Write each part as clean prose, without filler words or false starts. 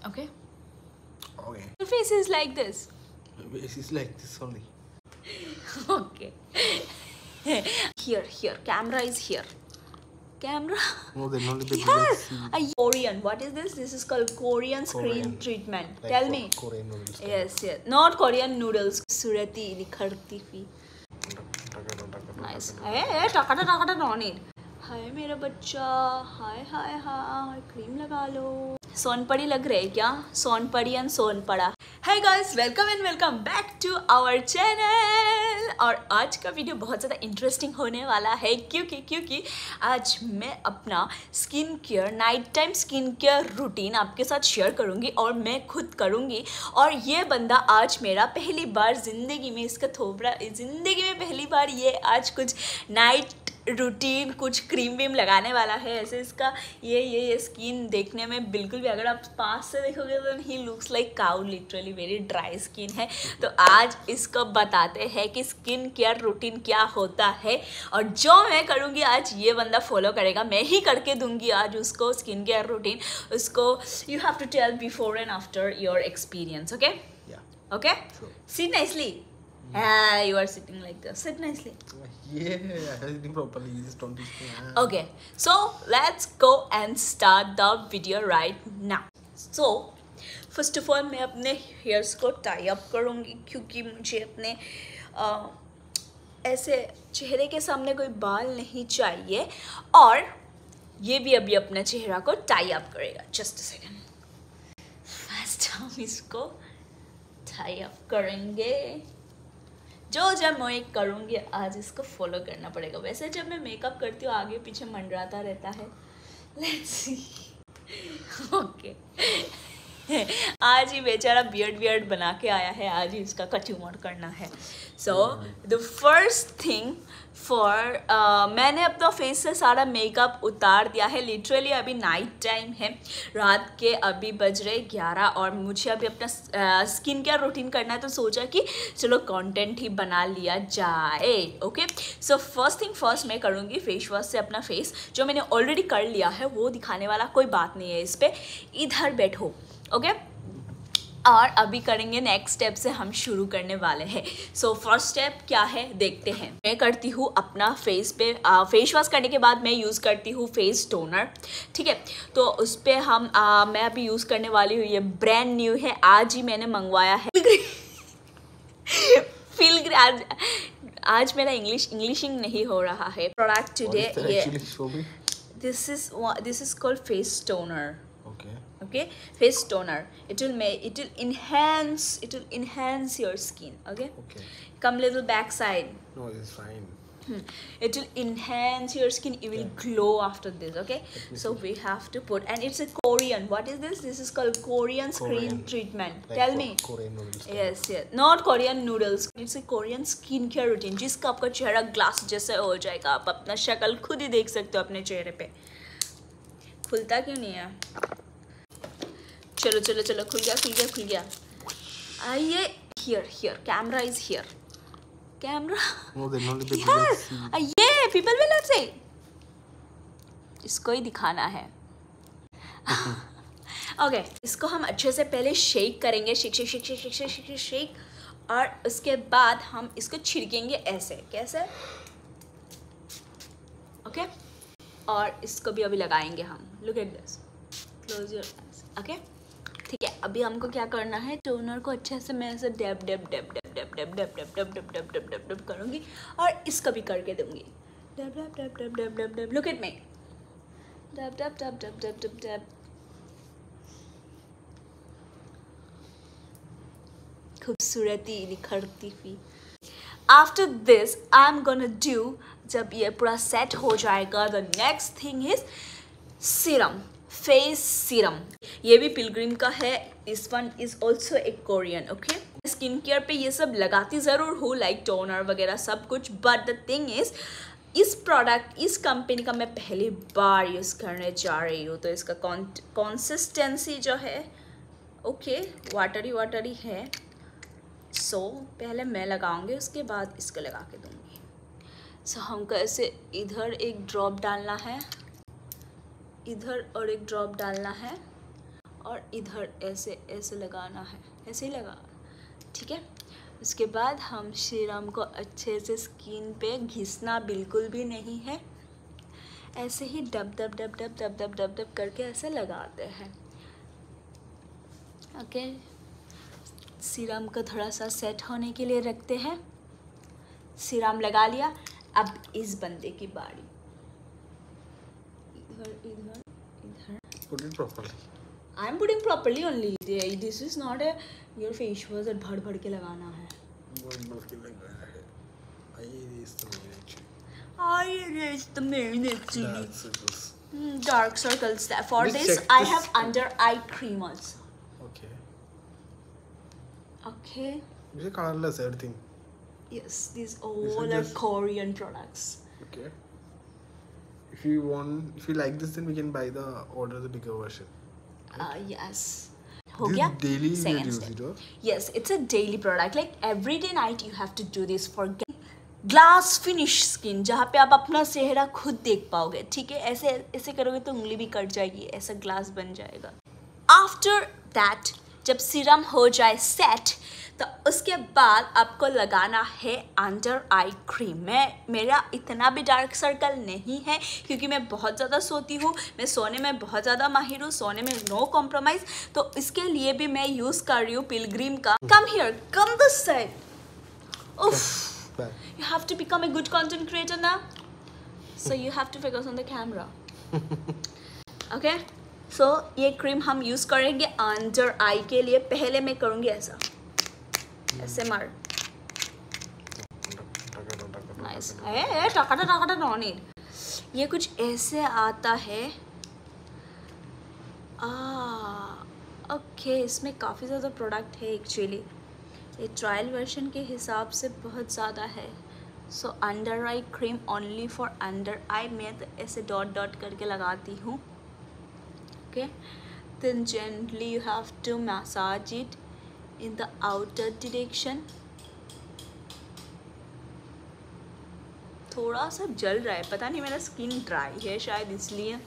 Okay. Okay. Your face is like this. My face is like this only. Okay. Here. Camera is here. Camera. No, then only the Yes. see. Korean. What is this? This is called Korean screen Korean. treatment. Like Tell me. Korean noodles. Yes. Not Korean noodles. Surati निखरती हुई. Nice. Hey, टकाटा on it. हाय मेरा बच्चा. हाय. Cream लगा लो. सोनपड़ी लग रहे हैं क्या? सोनपड़ी एंड सोनपड़ा. Hey guys, welcome back to our channel. और आज का वीडियो बहुत ज़्यादा इंटरेस्टिंग होने वाला है क्योंकि आज मैं अपना skin care night time skin care routine आपके साथ शेयर करूँगी और मैं खुद करूँगी. और ये बंदा आज मेरा पहली बार ज़िंदगी में इसका थोबड़ा ज़िंदगी में पहली बार ये आज कुछ नाइट रूटीन कुछ क्रीम वीम लगाने वाला है. ऐसे इसका ये स्किन देखने में बिल्कुल भी, अगर आप पास से देखोगे तो ही looks like cow. Literally very dry skin है. तो आज इसको बताते हैं कि स्किन केयर रूटीन क्या होता है और जो मैं करूँगी आज ये बंदा फॉलो करेगा. मैं ही करके दूंगी आज उसको स्किन केयर रूटीन. उसको you have to tell before and after your experience. Okay sit nicely. You are sitting like this. Sit nicely. Yeah, I'm sitting properly. You just don't teach me. Okay, so let's go and start the video right now. So first of all मैं अपने hairs को tie up करूँगी क्योंकि मुझे अपने ऐसे चेहरे के सामने कोई बाल नहीं चाहिए. और ये भी अभी अपने चेहरा को tie up करेगा. Just a second. First हम इसको tie up करेंगे. जब मैं करूँगी आज इसको फॉलो करना पड़ेगा. वैसे जब मैं मेकअप करती हूँ आगे पीछे मंडराता रहता है. Let's see. ओके आज ही बेचारा बियर्ड बना के आया है. आज ही इसका कचूमर करना है. So the first thing for मैंने अपना फेस से सारा मेकअप उतार दिया है. लिटरली अभी नाइट टाइम है. रात के अभी बज रहे 11 और मुझे अभी अपना स्किन केयर रूटीन करना है. तो सोचा कि चलो कंटेंट ही बना लिया जाए. Okay so first thing first मैं करूँगी फेस वॉश से अपना फेस. जो मैंने ऑलरेडी कर लिया है वो दिखाने वाला कोई बात नहीं है. इस पर इधर बैठो. ओके और अभी करेंगे नेक्स्ट स्टेप से हम शुरू करने वाले हैं. सो फर्स्ट स्टेप क्या है देखते हैं. मैं करती हूँ अपना फेस पे फेस वॉश करने के बाद मैं यूज़ करती हूँ फेस टोनर. ठीक है तो उस पर हम मैं अभी यूज़ करने वाली हूँ. ये ब्रांड न्यू है. आज ही मैंने मंगवाया है. आज मेरा इंग्लिशिंग नहीं हो रहा है. प्रोडक्ट टुडे ये this is called face toner. Okay, face toner. It will enhance your skin. Okay. Come little back side. No, it's fine. It will enhance your skin. You will glow after this. Okay. So we have to put, and it's a Korean. What is this? This is called Korean screen treatment. Like Tell me. Korean noodles. Yes. Not Korean noodles. It's a Korean skin care routine. जिसका आपका चेहरा glass जैसा हो जाएगा. आप अपना शक्ल खुद ही देख सकते हो अपने चेहरे पे. खुलता क्यों नहीं है? चलो खुल गया. आइए here camera is here. Camera. No, then only the yes. आइए people will not say. इसको ही दिखाना है. ओके इसको हम अच्छे से पहले शेक करेंगे. शेक और उसके बाद हम इसको छिड़केंगे ऐसे. कैसे? ओके और इसको भी अभी लगाएंगे हम. Look at this. Close your eyes. Okay ठीक है. अभी हमको क्या करना है टोनर को अच्छे से मैं ऐसे डैब करूँगी और इसको भी करके दूँगी. Dab. Look at me. Dab. खूबसूरती निखरती हुई. After this I am gonna do. जब ये पूरा सेट हो जाएगा the next thing is serum. Face serum. ये भी पिलग्रिम का है. This one is also a Korean. Okay skin care पे ये सब लगाती ज़रूर हूँ लाइक टोनर वगैरह सब कुछ. बट द थिंग इज इस प्रोडक्ट इस कंपनी का मैं पहली बार यूज़ करने जा रही हूँ. तो इसका कंसिस्टेंसी जो है ओके वाटरी है. सो पहले मैं लगाऊंगी उसके बाद इसको लगा के दूँगी. सो हमको ऐसे इधर एक ड्रॉप डालना है. इधर और एक ड्रॉप डालना है और इधर ऐसे ऐसे लगाना है, ऐसे ही लगा, ठीक है। उसके बाद हम सीरम को अच्छे से स्किन पे घिसना बिल्कुल भी नहीं है, ऐसे ही dab dab dab dab dab dab dab dab करके ऐसे लगाते हैं। ओके, सीरम को थोड़ा सा सेट होने के लिए रखते हैं। सीरम लगा लिया, अब इस बंदे की बारी। इधर इधर इधर। Put it properly. I am putting properly only, this is not a your face wash भर भर के लगाना है। बोल के लगाया है। I is the main actually. I is the main actually. Dark circles. Dark circles. For Let's this, check I this. have under eye cream also. Okay. Okay. मुझे colorless everything. Yes, these This all is are just- Korean products. Okay. If you like this, then we can order the bigger version. Yes. हो This गया? daily you Second use step. it, or? Yes, it's a daily product. Like everyday night you have to do this for glass finish skin, जहाँ पे आप अपना चेहरा खुद देख पाओगे, ठीक है। ऐसे ऐसे करोगे तो उंगली भी कट जाएगी, ऐसा ग्लास बन जाएगा। आफ्टर दैट जब सीरम हो जाए सेट, तो उसके बाद आपको लगाना है अंडर आई क्रीम। मेरा इतना भी डार्क सर्कल नहीं है क्योंकि मैं बहुत ज़्यादा सोती हूँ, मैं सोने में बहुत ज़्यादा माहिर हूँ, सोने में नो कॉम्प्रोमाइज़। तो इसके लिए भी मैं यूज़ कर रही हूँ पिलग्रिम का। Come here, come this side. उफ, you have to become a good content creator now, so you have to focus on the camera. Okay, so ये क्रीम हम यूज करेंगे अंडर आई के लिए। पहले मैं करूँगी ऐसा, ऐसे मार, नाइस। टकाटा टकाटा नॉन इट, ये कुछ ऐसे आता है। ओके, इसमें काफ़ी ज़्यादा प्रोडक्ट है एक्चुअली। ये ट्रायल वर्जन के हिसाब से बहुत ज़्यादा है। So under eye cream only for under eye. मैं तो ऐसे डॉट डॉट करके लगाती हूँ। Okay, then gently you have to massage it in the outer direction. थोड़ा सा जल रहा है, पता नहीं, मेरा स्किन ड्राई है शायद इसलिए।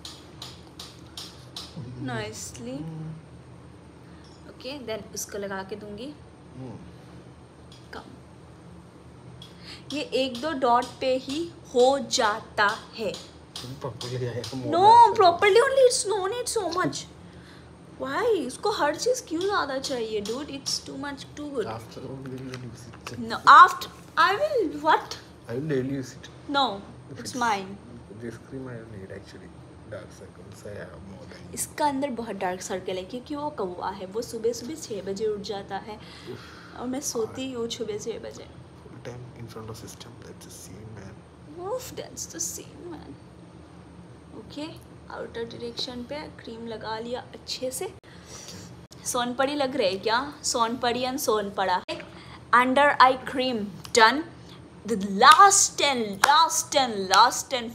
नाइसली। ओके, देन उसको लगा के दूंगी। कम, ये एक दो डॉट पे ही हो जाता है। No, properly only, it's no need so much. Why? इसको हर चीज क्यों ज्यादा चाहिए dude? It's too much, too good. No, after I will what? I will daily use it. No, it's mine. This cream I don't need actually. Dark circles I have more than. इसका अंदर बहुत dark circle है क्योंकि वो कौवा है। वो सुबह सुबह 6 बजे उठ जाता है और मैं सोती हूँ सुबह 6 बजे। Full time in front of system. That's the same man. Oof, that's the same man. Okay, outer direction पे क्रीम लगा लिया अच्छे से। सोनपड़ी लग रहे क्या? सोनपड़ी एंड सोनपड़ा। Under eye cream done. The last and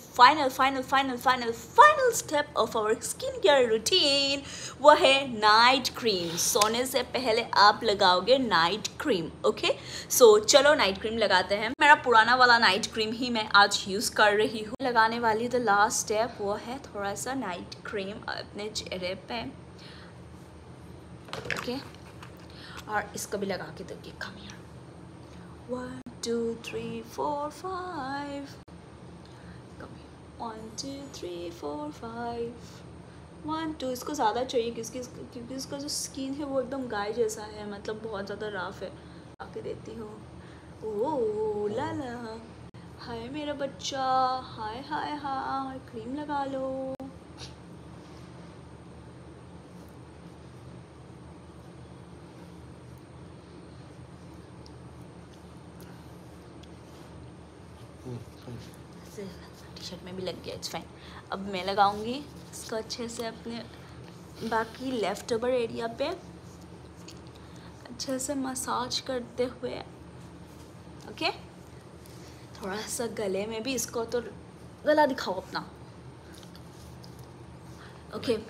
final step of our skincare routine वो है नाइट क्रीम। सोने से पहले आप लगाओगे नाइट क्रीम। ओके, सो चलो नाइट क्रीम लगाते हैं। मेरा पुराना वाला नाइट क्रीम ही मैं आज यूज़ कर रही हूँ। लगाने वाली द लास्ट स्टेप वो है थोड़ा सा नाइट क्रीम अपने चेहरे पे। ओके, और इसको भी लगा के दोगे। Come here, 1 2 3 4 5। Come here, 1 2 3 4 5 1 2। इसको ज़्यादा चाहिए क्योंकि इसका जो स्किन है वो एकदम गाय जैसा है, मतलब बहुत ज़्यादा रफ है। आके देती हूँ। ओह ला ला, हाय मेरा बच्चा, हाय हाय हाय, क्रीम लगा लो। टी शर्ट में भी लग गया, इट्स फाइन। अब मैं लगाऊंगी इसको अच्छे से अपने बाकी लेफ्ट ओवर एरिया पे अच्छे से मसाज करते हुए। ओके, थोड़ा सा गले में भी, इसको तो गला दिखाओ अपना। Okay,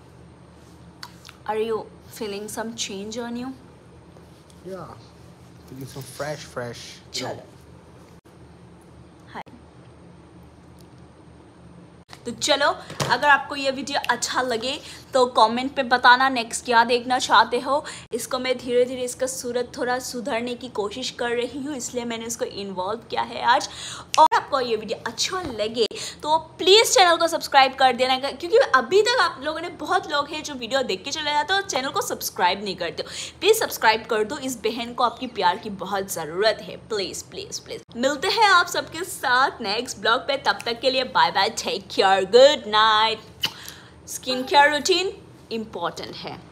are you feeling some change on you? Yeah, feeling so fresh. चलो, हाय। तो चलो, अगर आपको ये वीडियो अच्छा लगे तो कमेंट पे बताना नेक्स्ट क्या देखना चाहते हो। इसको मैं धीरे धीरे इसका सूरत थोड़ा सुधारने की कोशिश कर रही हूँ, इसलिए मैंने इसको इन्वॉल्व किया है आज। और आपको ये वीडियो अच्छा लगे तो प्लीज़ चैनल को सब्सक्राइब कर देना, क्योंकि अभी तक आप लोगों ने, बहुत लोग हैं जो वीडियो देख के चले जाते हो और चैनल को सब्सक्राइब नहीं करते हो। प्लीज़ सब्सक्राइब कर दो, इस बहन को आपकी प्यार की बहुत ज़रूरत है। Please please please. मिलते हैं आप सबके साथ नेक्स्ट ब्लॉग पे, तब तक के लिए bye bye, take care, good night. Skin care routine important है।